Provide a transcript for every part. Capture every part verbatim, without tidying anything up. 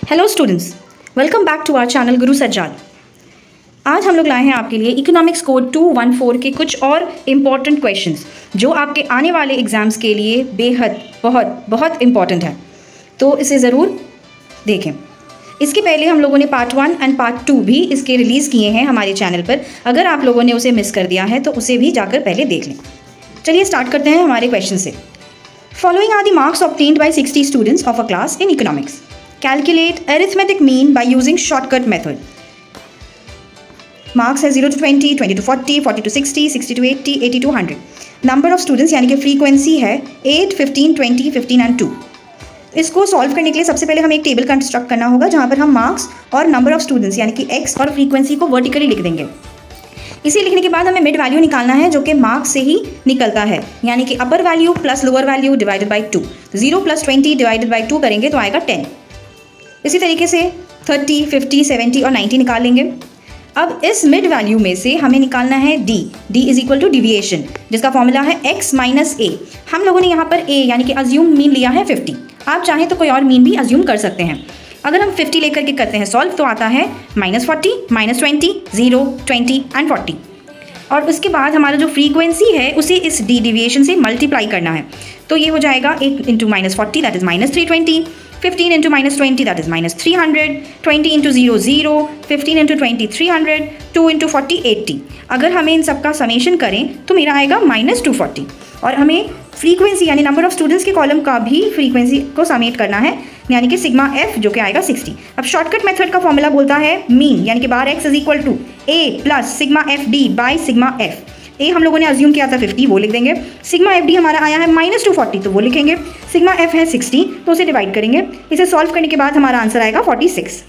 Hello students, welcome back to our channel Guru Sajjad. आज हम लोग लाए हैं आपके लिए economics code two one four के कुछ और इम्पॉर्टेंट क्वेश्चंस जो आपके आने वाले एग्जाम्स के लिए बेहद बहुत बहुत इम्पॉर्टेंट है, तो इसे ज़रूर देखें। इसके पहले हम लोगों ने part one and part two भी इसके रिलीज़ किए हैं हमारे चैनल पर। अगर आप लोगों ने उसे मिस कर दिया है तो उसे भी जाकर पहले देख लें। चलिए स्टार्ट करते हैं हमारे क्वेश्चन से। Following are the marks obtained by sixty students of a class in economics. Calculate arithmetic mean by using shortcut method. Marks है zero to twenty, twenty to forty, forty to sixty, sixty to eighty, eighty to one hundred. Number of students यानी कि frequency है eight, fifteen, twenty, fifteen and two. इसको solve करने के लिए सबसे पहले हमें एक टेबल कंस्ट्रक्ट करना होगा जहाँ पर हम मार्क्स और नंबर ऑफ स्टूडेंट्स यानी कि x और फ्रीक्वेंसी को वर्टिकली लिख देंगे। इसे लिखने के बाद हमें मिड वैल्यू निकालना है जो कि मार्क्स से ही निकलता है, यानी कि upper value plus lower value divided by two. Zero plus twenty divided by two करेंगे तो आएगा टेन। इसी तरीके से थर्टी, फिफ्टी, सेवेंटी और नाइन्टी निकाल लेंगे। अब इस मिड वैल्यू में से हमें निकालना है d। d is equal to deviation जिसका फॉर्मूला है x माइनस ए। हम लोगों ने यहाँ पर a यानी कि अज्यूम मीन लिया है फिफ्टी। आप चाहें तो कोई और मीन भी अज्यूम कर सकते हैं। अगर हम फिफ्टी लेकर के करते हैं सॉल्व तो आता है minus forty, minus twenty, zero, twenty and forty. और उसके बाद हमारा जो फ्रीक्वेंसी है उसे इस d डिविएशन से मल्टीप्लाई करना है, तो ये हो जाएगा eight into minus forty that is minus three twenty, fifteen into minus twenty that is minus three hundred, twenty into zero zero, fifteen into twenty three hundred, two into forty eighty. अगर हमें इन सबका summation करें तो मेरा आएगा minus two forty. और हमें frequency यानी नंबर ऑफ स्टूडेंट्स के कॉलम का भी फ्रीक्वेंसी को समेट करना है, यानी कि सिग्मा एफ जो कि आएगा सिक्सटी। अब शॉर्टकट मेथड का फॉर्मूला बोलता है मीन यानी कि bar X is equal to A plus sigma F D by sigma F. A हम लोगों ने अज्यूम किया था फिफ्टी, वो लिख देंगे। सिग्मा एफ डी हमारा आया है माइनस टू फोर्टी, तो वो लिखेंगे। सिग्मा एफ है सिक्सटी, तो उसे डिवाइड करेंगे। इसे सॉल्व करने के बाद हमारा आंसर आएगा फोर्टी सिक्स।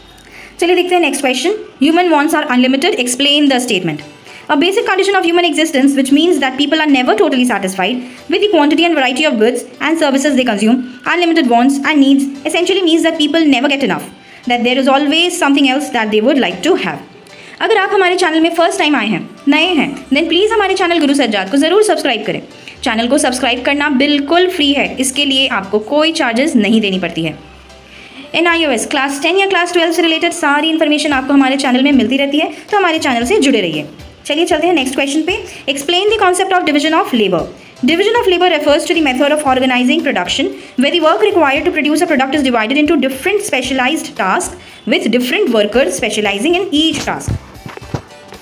चलिए देखते हैं next question. Human wants are unlimited, explain the statement. A basic condition of human existence, which means that people are never totally satisfied with the quantity and variety of goods and services they consume. Unlimited wants and needs essentially means that people never get enough, that there is always something else that they would like to have. अगर आप हमारे channel में first time आए हैं, नए हैं, then please हमारे channel Guru Sajjad को ज़रूर सब्सक्राइब करें। चैनल को सब्सक्राइब करना बिल्कुल फ्री है, इसके लिए आपको कोई चार्जेस नहीं देनी पड़ती है। N I O S class ten या क्लास ट्वेल्व से रिलेटेड सारी इन्फॉर्मेशन आपको हमारे चैनल में मिलती रहती है, तो हमारे चैनल से जुड़े रहिए। चलिए चलते हैं नेक्स्ट क्वेश्चन पे। Explain the concept of division of labour. Division of labor refers to the method of organizing production where the work required to produce a product is divided into different specialized tasks with different workers specializing in each task.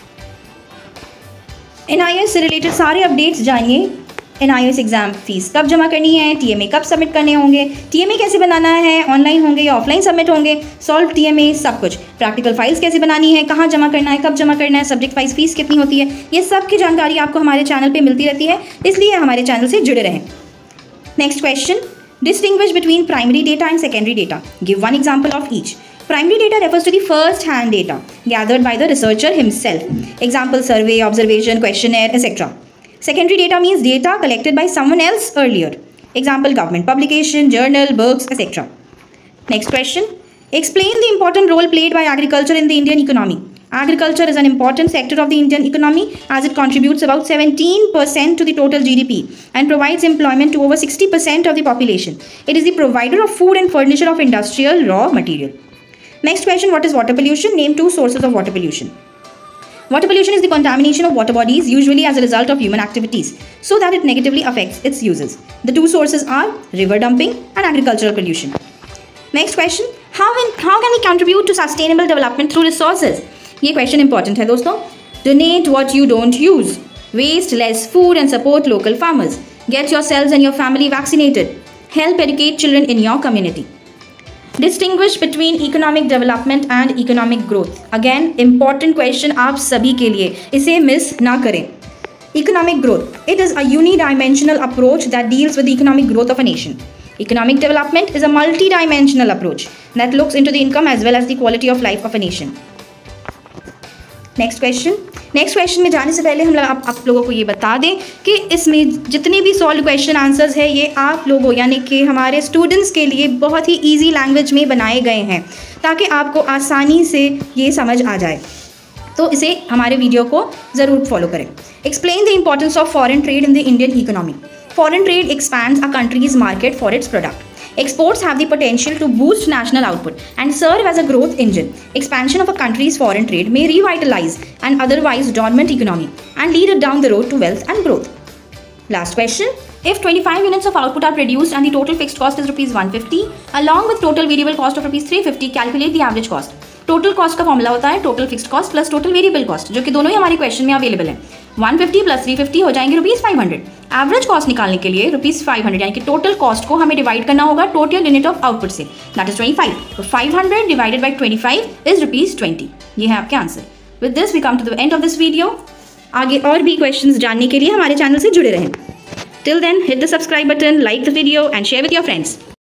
N I O S से related सारे updates जानिए। N I O S exam fees कब जमा करनी है, T M ए कब submit करने होंगे, टी एम ए कैसे बनाना है, ऑनलाइन होंगे या ऑफलाइन सबमिट होंगे, सॉल्व टी एम ए, सब कुछ। प्रैक्टिकल फाइल्स कैसे बनानी है, कहाँ जमा करना है, कब जमा करना है, सब्जेक्ट वाइज फीस कितनी होती है, ये सब की जानकारी आपको हमारे चैनल पे मिलती रहती है, इसलिए हमारे चैनल से जुड़े रहें। Next question. Distinguish between primary data and secondary data. Give one example of each. Primary data refers to the first-hand data gathered by the researcher himself. Example: survey, observation, questionnaire, et cetera. Secondary data means data collected by someone else earlier. Example: government publication, journal, books, et cetera. Next question. Explain the important role played by agriculture in the Indian economy. Agriculture is an important sector of the Indian economy as it contributes about seventeen percent to the total G D P and provides employment to over sixty percent of the population. It is the provider of food and furnisher of industrial raw material. Next question. What is water pollution? Name two sources of water pollution. Water pollution is the contamination of water bodies usually as a result of human activities so that it negatively affects its users. The two sources are river dumping and agricultural pollution. Next question. How, in, how can we contribute to sustainable development through resources? ये question important है दोस्तों। Donate what you don't use. Waste less food and support local farmers. Get yourselves and your family vaccinated. Help educate children in your community. Distinguish between economic development and economic growth. Again, important question आप सभी के लिए, इसे miss ना करें। Economic growth. It is a unidimensional approach that deals with the economic growth of a nation. Economic development is a multidimensional approach that looks into the income as well as the quality of life of a nation. Next question. Next question में जाने से पहले हम आप, आप लोगों को ये बता दें कि इसमें जितने भी सॉल्व क्वेश्चन आंसर्स है ये आप लोगों यानी कि हमारे स्टूडेंट्स के लिए बहुत ही इजी लैंग्वेज में बनाए गए हैं ताकि आपको आसानी से ये समझ आ जाए, तो इसे हमारे वीडियो को ज़रूर फॉलो करें। Explain the importance of foreign trade in the Indian economy. Foreign trade expands a country's market for its product. Exports have the potential to boost national output and serve as a growth engine. Expansion of a country's foreign trade may revitalize an otherwise dormant economy and lead it down the road to wealth and growth. Last question. If twenty-five units of output are produced and the total fixed cost is rupees one fifty, along with total variable cost of rupees three fifty, calculate the average cost. Total cost का formula होता है total fixed cost plus total variable cost, जो कि दोनों ही हमारे question में available है। one fifty plus three fifty हो जाएंगे rupees five hundred। Average cost निकालने के लिए रुपीज five hundred यानी कि टोटल कॉस्ट को हमें डिवाइड करना होगा टोटल यूनिट ऑफ आउटपुट से, दैट इज twenty-five। तो five hundred divided by twenty-five is rupees twenty। ये है आपके answer. With this we come to the end of this video. आगे और भी क्वेश्चंस जानने के लिए हमारे चैनल से जुड़े रहें। Till then hit the subscribe button, like the video and share with your friends.